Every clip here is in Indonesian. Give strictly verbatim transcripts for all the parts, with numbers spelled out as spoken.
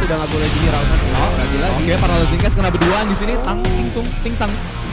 udah nggak boleh gini Rausan. Oh, lagi-lagi. Oke, para Lozingkes kena berduaan di sini. Tang, ting, tung, ting, tang.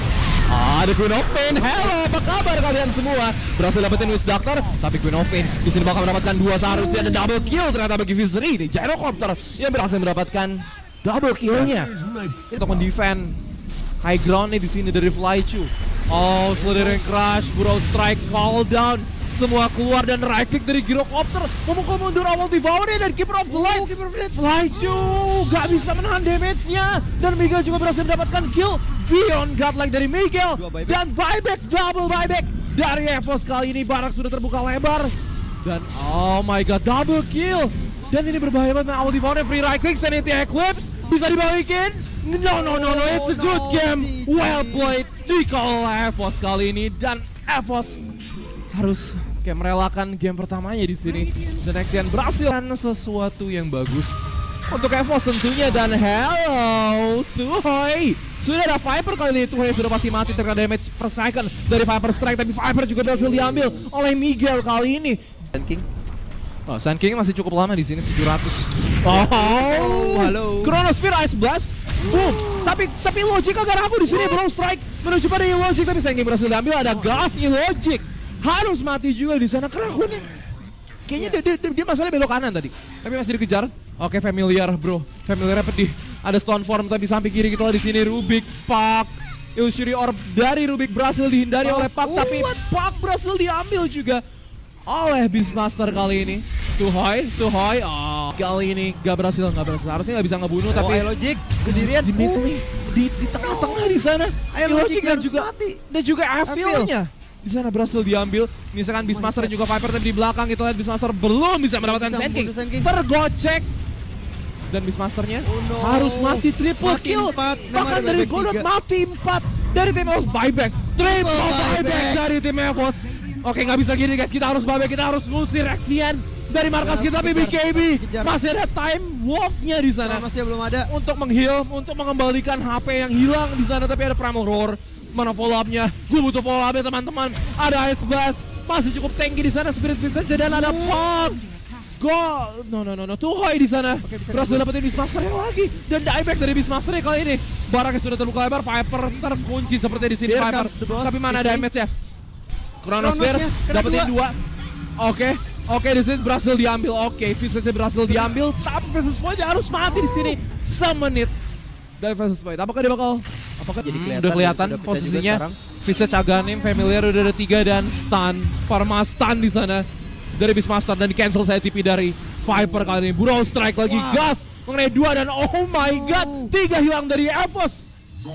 Ada Queen of Pain. Hello, apa kabar kalian semua? Berhasil dapetin Witch Doctor, tapi Queen of Pain di sini bakal mendapatkan dua seharusnya ada double kill ternyata bagi Viscery di Gyrocopter yang berhasil mendapatkan double killnya untuk mendefend high groundnya di sini dari Flychu. Oh, Slithering Crash, Burrow Strike, Call Down. Semua keluar dan right click dari Gyrocopter memukul mundur awal Devour dan Keeper of the Light. Flychu gak bisa menahan damage-nya dan Miguel juga berhasil mendapatkan kill beyond godlike dari Miguel dan buyback, double buyback dari Evos. Kali ini Barak sudah terbuka lebar dan oh my god, double kill dan ini berbahaya banget. Awal Devour free right click, Sanity Eclipse bisa dibalikin. No no no no, it's a good game, well played di call Evos kali ini dan Evos harus kayak merelakan game pertamanya di sini. Dan Nexian berhasil sesuatu yang bagus untuk Evos tentunya. Dan hello Tuhoy, sudah ada Viper kali ini. Tuhoy sudah pasti mati terkena damage per second dari Viper Strike, tapi Viper juga berhasil diambil oleh Miguel kali ini. Sand King. Oh, Sand King masih cukup lama di sini, tujuh ratus. Oh, oh halo. Chronosphere Ice Blast. Boom. Tapi tapi Logic agak rapuh di sini. Burrow Strike menuju pada Logic, tapi Sand King berhasil diambil. Ada gas Logic. Harus mati juga di sana karena gue kayaknya dia, dia, dia masalahnya belok kanan tadi, tapi masih dikejar. Oke, familiar bro, familiarnya pedih. Ada Stone Form tapi samping kiri kita di sini Rubik, Pak, Illusory Orb dari Rubik berhasil dihindari oleh Pak, oh, tapi Pak berhasil diambil juga oleh Beastmaster kali ini. Tuhoy, Tuhoy, oh, kali ini gak berhasil, gak berhasil. Harusnya gak bisa ngebunuh, oh, tapi Logic sendirian di uh. di di tengah-tengah di sana. Logic dan juga mati. Dan juga Evil-nya di sana berhasil diambil. Misalkan Beastmaster oh juga Viper, tapi di belakang kita lihat Beastmaster belum bisa mendapatkan Sand King. Tergocek. Dan Beastmasternya oh no. harus mati triple mati kill. empat. Bahkan dari Godot mati empat dari tim Evos. Buyback. Triple oh, buyback back. dari tim Evos. Oke, nggak bisa gini guys, kita harus buyback, kita harus ngusir Rexian dari markas kita. Tapi B K B masih ada time walk-nya di sana. Masih belum ada untuk mengheal, untuk mengembalikan H P yang hilang di sana. Tapi ada Primal Roar. Mana follow up-nya? Gue butuh follow up-nya teman-teman. Ada Ice Blast, masih cukup tanky di sana. Spirit Visage dan ada Pog. Go, no no no no, Tuhoy di sana. Okay, berhasil dapetin Beastmaster-nya lagi dan dieback dari Beastmaster-nya kali ini. Baraknya sudah terbuka lebar, Viper terkunci seperti di sini Viper. Tapi mana damage-nya? Chronosphere dapetin dua. Oke, oke, di sini berhasil diambil. Oke, Visage-nya berhasil diambil, tapi Visage Void harus mati di sini semenit dari Visage Void. Apakah dia bakal? Apakah jadi kelihatan, udah kelihatan posisinya Visage Aghanim, Familiar udah ada tiga dan stun, Parma stun di sana dari Beastmaster dan di cancel saya T P dari Viper kali ini. Burrow Strike lagi, wow. Gas mengenai dua dan oh my god, tiga hilang dari Evos.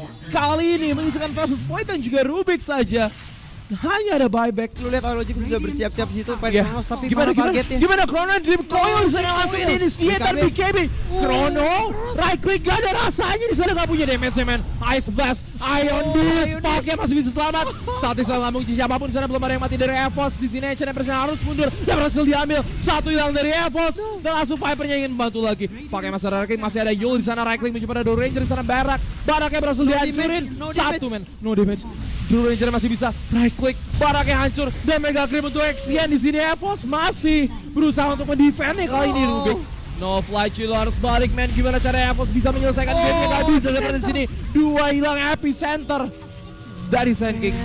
Kali ini menyisakan Visage Void dan juga Rubik saja. Hanya ada buyback. Lu lihat Logic sudah bersiap-siap di situ pengen yeah. tapi gimana gimana targetnya. Gimana Chrono Dream Coil di sana langsung initiate dan B K B. Chrono right click gak ada rasanya di sana, gak punya damage man. Ice Blast, Ion Beast, Sparknya masih bisa selamat. Statis lambung siapapun di sana, belum ada yang mati dari Evos. Di sini H and M harus mundur dan berhasil diambil. Satu hilang dari Evos dan langsung Vipernya ingin membantu lagi. Pakai Master Right Click, masih ada Yul di sana right click mencoba ada Ranger di sana Barak. Baraknya berhasil dihancurin. Satu man, no damage. Blue Ranger masih bisa right click, Baraknya hancur dan Mega Grip untuk Exian di sini. Evos masih berusaha untuk mendefend kali ini Rubik. No Flychu harus balik man. Gimana cara Evos bisa menyelesaikan oh, game-nya? Gak bisa seperti di sini. Dua hilang epicenter dari Sand King.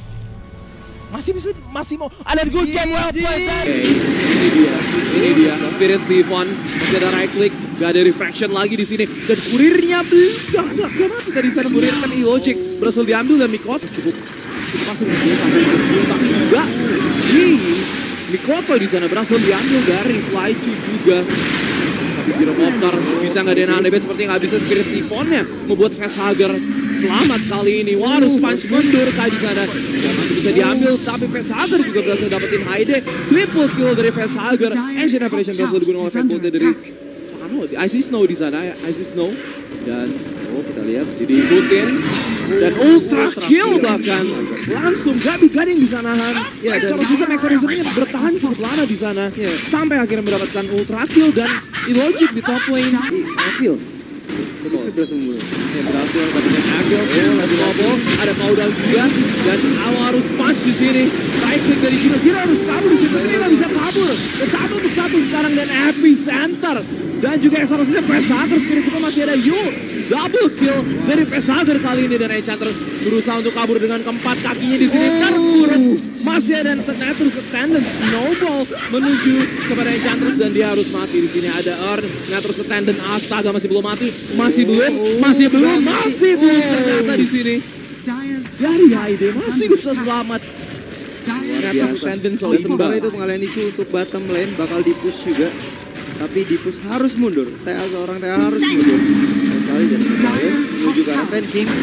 Masih bisa, masih mau ada good game well played. Okay, ini dia, ini dia Spirit Siphon. Masih ada right click, gak ada refraction lagi di sini. Dan kurirnya belum, gak, gak, gak mati dari sana kurir kan Logic berhasil diambil dan Mikoto cukup cukup masuk di sini sampai berhasil, tapi enggak. Di Mikoto di sana berhasil diambil dari Flychu juga. Tapi Gyrocopter bisa nggak ada damage seperti nggak bisa Spirit Siphon-nya membuat Facehugger selamat kali ini. Wah, harus punch mundur kayak di sana. Ya, masih bisa diambil, tapi Facehugger juga berhasil dapetin Hyde. Triple kill dari Facehugger. Ancient Apparition berhasil dibunuh oleh Fatbolt dari Faro. Icy Snow di sana, Icy Snow. Dan oh kita lihat masih diikutin. Dan ultra kill bahkan langsung gak ada yang bisa nahan. Ya, Exorcism Exorcismnya bertahan cukup lama di sana. Ya, sampai akhirnya mendapatkan ultra kill dan Logic di top lane. Evil. Betul. Ya, berhasil dapetin Evil. Masih mobile. Ada cooldown juga dan awal harus punch di sini. Right click dari Gino. Gino harus kabur di sini, tapi dia gak bisa kabur. Dan satu untuk satu sekarang dan Epicenter Dan juga Exorcism Vesager, Spirit Siphon masih ada Yu. Double kill dari Vesager kali ini. Dan Enchantress berusaha untuk kabur dengan keempat kakinya di sini. Terburuk. Masih ada Naturus Attendant Snowball menuju kepada Enchantress dan dia harus mati. Di sini ada Earn, Naturus Attendant, astaga masih belum mati. Masih belum, masih belum, masih belum ternyata di sini. Dari Haide masih bisa selamat. Naturus Attendant selalu Sementara itu pengalihan isu untuk bottom lane bakal di-push juga. Tapi di-push harus mundur. T A seorang T A harus mundur. Sekali dan sekali menuju ke arah Sand King.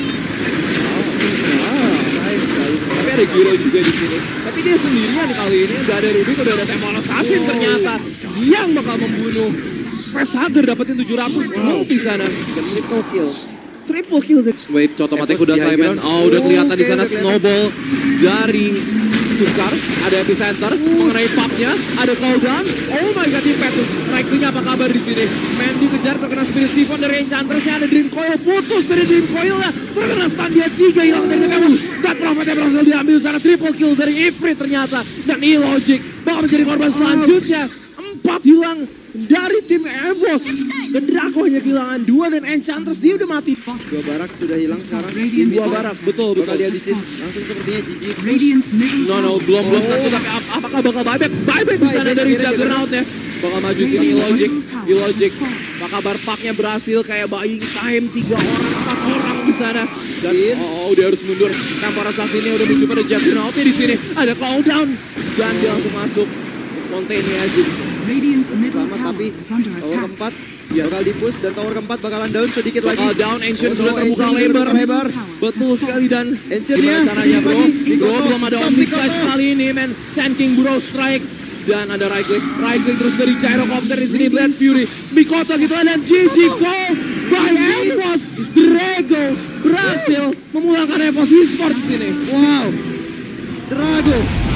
Sayang sekali. Tapi ada Giro juga di sini. Tapi dia sendirian kali ini. Gak ada Ruby, udah ada Temple Assassin ternyata yang bakal membunuh Vesager, dapetin tujuh ratus gold di sana. Triple kill. Triple kill. Wait, Cotomatic udah Simon. Oh, udah kelihatan di sana Snowball dari Tuskar. Ada Epicenter mengenai pubnya. Ada cooldown. Oh my god, Impetus. Raiklinya apa kabar di sini? Mandy kejar terkena Spirit Siphon dari Enchantress-nya. Ada Dream Coil putus dari Dream Coil-nya. Terkena stun dia tiga hilang dari Kevin. Dan Prophet-nya berhasil diambil sana. Triple kill dari Ifrit ternyata. Dan E-Logic bakal menjadi korban selanjutnya. Empat hilang dari tim Evos. Dan Draco hanya kehilangan dua dan Enchantress dia udah mati. Dua barak sudah hilang sekarang. Dua barak, betul, betul. Bakal dihabisin. Langsung sepertinya G G. No, no, belum, belum tentu. Tapi ap apakah bakal buyback? Buyback di sana dari Juggernaut ya. Bakal maju sini E-Logic. E-Logic. Apa kabar paknya berhasil kayak buying time. Tiga orang, empat orang di sana. Dan oh, udah harus mundur. Temple Assassin-nya udah menuju pada Juggernaut-nya di sini. Ada cooldown. Dan dia langsung masuk. Montaigne aja. Selamat tapi tower keempat bakal di-push dan tower keempat bakalan down sedikit lagi. Bakal down, Ancient Oh, sudah terbuka Ancient lebar. lebar. Betul sekali dan Ancient-nya gimana caranya bro? lagi. Bro Mikoto, belum ada stop, Omni Mikoto. Slash kali ini men. Sand King Bro strike. Dan ada right click, right click terus dari Gyrocopter di sini Blade Fury. Mikoto gitu dan G G goal by Evos. Drago berhasil memulangkan Evos Esports di sini. Wow. Drago